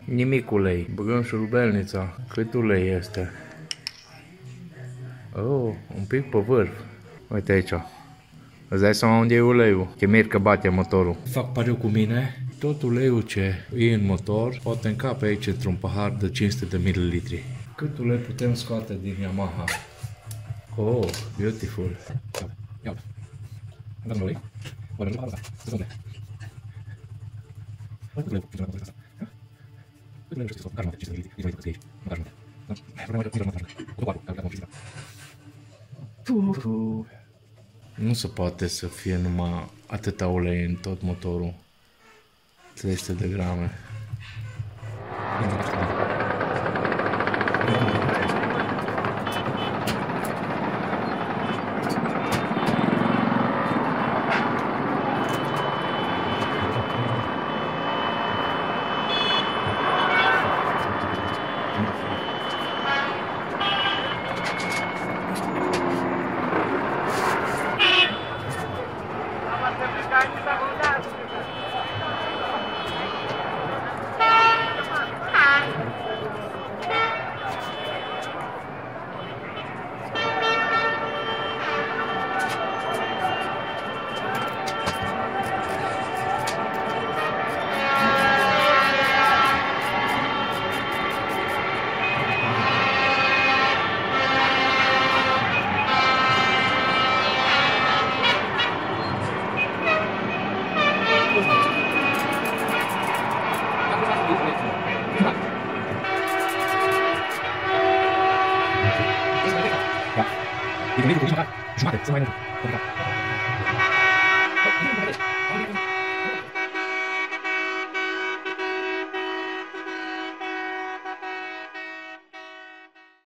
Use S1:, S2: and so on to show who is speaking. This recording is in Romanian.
S1: Nimic ulei. Băgăm șurubelnița. Cât ulei este? Oh, un pic pe vârf. Uite aici. Îți dai seama unde e uleiul? Că Mircă bate motorul. Fac pariu cu mine. Tot uleiul ce e în motor poate încape aici într-un pahar de 500 de ml. Cât ulei putem scoate din Yamaha? Oh, beautiful. Ia. Dăm ulei. Bă, nu asta. Să nu se poate să fie numai atâta ulei în tot motorul. 300 de grame. Jumate, să mai mult.